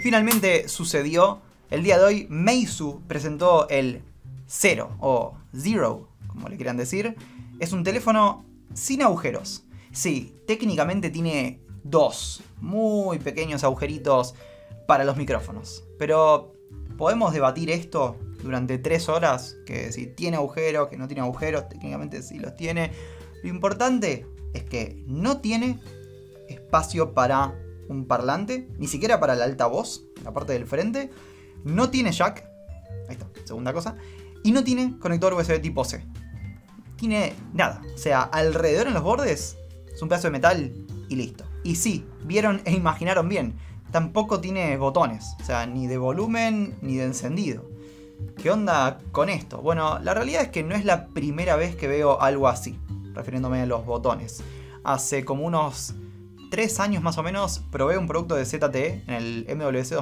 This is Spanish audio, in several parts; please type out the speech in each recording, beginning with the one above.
Finalmente sucedió. El día de hoy Meizu presentó el Zero o Zero, como le quieran decir. Es un teléfono sin agujeros. Sí, técnicamente tiene dos muy pequeños agujeritos para los micrófonos. Pero podemos debatir esto durante 3 horas, que si tiene agujeros, que no tiene agujeros, técnicamente sí los tiene. Lo importante es que no tiene espacio para un parlante, ni siquiera para el altavoz, la parte del frente. No tiene jack, ahí está, segunda cosa. Y no tiene conector USB tipo C. Tiene nada, o sea, alrededor en los bordes es un pedazo de metal y listo. Y sí, vieron e imaginaron bien, tampoco tiene botones, o sea, ni de volumen ni de encendido. ¿Qué onda con esto? Bueno, la realidad es que no es la primera vez que veo algo así, refiriéndome a los botones. Hace como unos 3 años más o menos probé un producto de ZTE en el MWC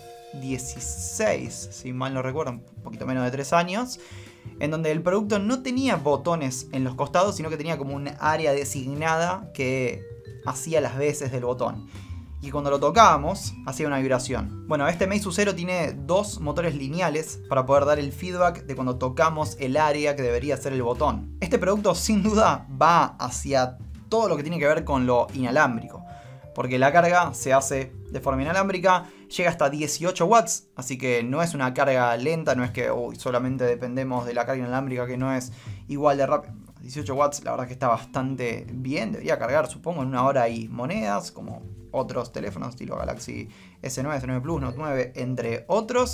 2016, si mal no recuerdo, un poquito menos de 3 años, en donde el producto no tenía botones en los costados, sino que tenía como un área designada que hacía las veces del botón. Y cuando lo tocábamos, hacía una vibración. Bueno, este Meizu Zero tiene 2 motores lineales para poder dar el feedback de cuando tocamos el área que debería ser el botón. Este producto sin duda va hacia todo lo que tiene que ver con lo inalámbrico, porque la carga se hace de forma inalámbrica, llega hasta 18 watts, así que no es una carga lenta, no es que solamente dependemos de la carga inalámbrica que no es igual de rápida. 18 watts la verdad que está bastante bien, debería cargar supongo en 1 hora y monedas, como otros teléfonos estilo Galaxy S9, S9 Plus, Note 9, entre otros.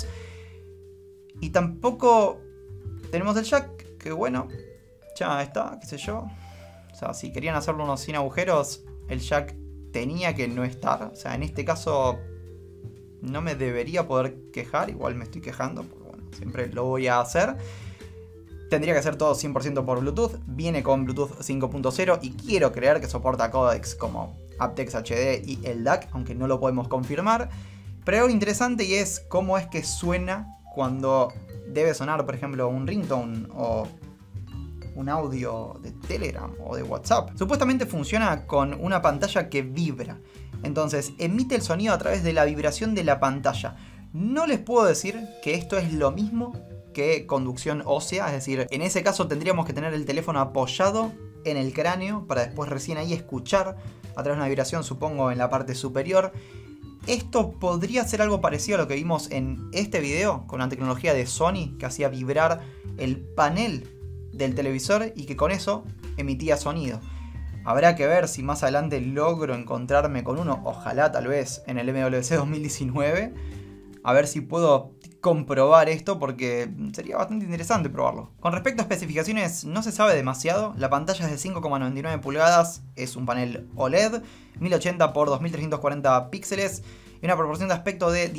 Y tampoco tenemos el jack, que bueno, ya está, qué sé yo. O sea, si querían hacerlo unos sin agujeros, el jack tenía que no estar. O sea, en este caso no me debería poder quejar. Igual me estoy quejando, porque bueno, siempre lo voy a hacer. Tendría que ser todo 100% por Bluetooth. Viene con Bluetooth 5.0 y quiero creer que soporta códecs como aptX HD y el DAC, aunque no lo podemos confirmar. Pero algo interesante y es cómo es que suena cuando debe sonar, por ejemplo, un ringtone o un audio de Telegram o de WhatsApp. Supuestamente funciona con una pantalla que vibra. Entonces emite el sonido a través de la vibración de la pantalla. No les puedo decir que esto es lo mismo que conducción ósea. Es decir, en ese caso tendríamos que tener el teléfono apoyado en el cráneo para después recién ahí escuchar a través de una vibración, supongo, en la parte superior. Esto podría ser algo parecido a lo que vimos en este video con la tecnología de Sony que hacía vibrar el panel del televisor y que con eso emitía sonido. Habrá que ver si más adelante logro encontrarme con uno, ojalá tal vez en el MWC 2019, a ver si puedo comprobar esto porque sería bastante interesante probarlo. Con respecto a especificaciones no se sabe demasiado. La pantalla es de 5,99 pulgadas, es un panel OLED, 1080 x 2340 píxeles y una proporción de aspecto de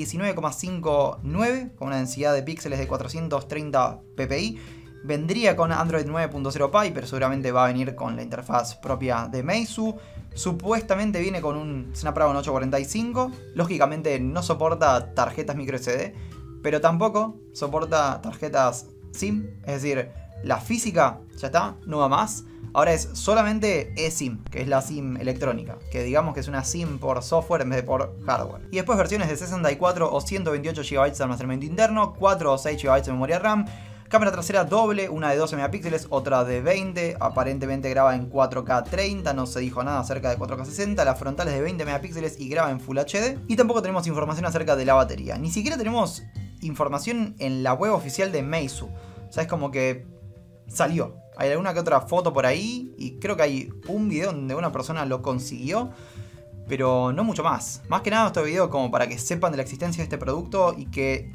19,59 con una densidad de píxeles de 430 ppi. Vendría con Android 9.0 Pie, pero seguramente va a venir con la interfaz propia de Meizu. Supuestamente viene con un Snapdragon 845. Lógicamente no soporta tarjetas microSD, pero tampoco soporta tarjetas SIM. Es decir, la física ya está, no va más. Ahora es solamente eSIM, que es la SIM electrónica, que digamos que es una SIM por software en vez de por hardware. Y después versiones de 64 o 128 GB de almacenamiento interno, 4 o 6 GB de memoria RAM. Cámara trasera doble, una de 12 megapíxeles, otra de 20, aparentemente graba en 4K 30, no se dijo nada acerca de 4K 60, la frontal es de 20 megapíxeles y graba en Full HD. Y tampoco tenemos información acerca de la batería, ni siquiera tenemos información en la web oficial de Meizu. O sea, es como que salió. Hay alguna que otra foto por ahí y creo que hay un video donde una persona lo consiguió, pero no mucho más. Más que nada este video como para que sepan de la existencia de este producto y que...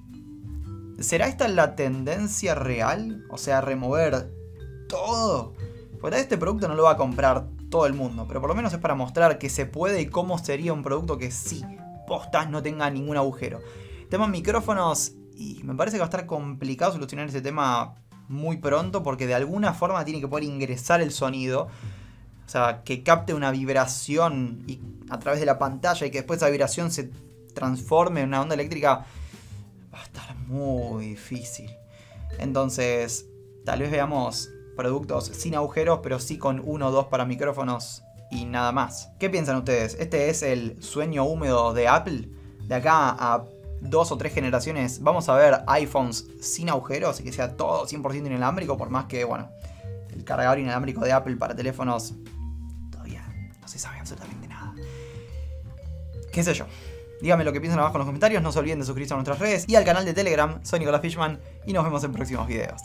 ¿será esta la tendencia real? O sea, remover todo. Porque tal vez este producto no lo va a comprar todo el mundo, pero por lo menos es para mostrar que se puede y cómo sería un producto que sí, postas, no tenga ningún agujero. Tema micrófonos, y me parece que va a estar complicado solucionar ese tema muy pronto, porque de alguna forma tiene que poder ingresar el sonido. O sea, que capte una vibración y a través de la pantalla y que después esa vibración se transforme en una onda eléctrica. Va a estar muy difícil. Entonces, tal vez veamos productos sin agujeros, pero sí con 1 o 2 para micrófonos y nada más. ¿Qué piensan ustedes? ¿Este es el sueño húmedo de Apple? de acá a 2 o 3 generaciones vamos a ver iPhones sin agujeros y que sea todo 100% inalámbrico, por más que, bueno, el cargador inalámbrico de Apple para teléfonos todavía no se sabe absolutamente nada. ¿Qué sé yo? Díganme lo que piensan abajo en los comentarios, no se olviden de suscribirse a nuestras redes y al canal de Telegram. Soy Nicolás Fishman y nos vemos en próximos videos.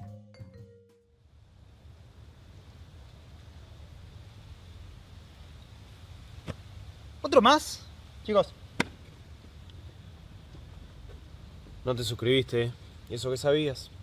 ¿Otro más? Chicos. No te suscribiste. ¿Y eso qué sabías?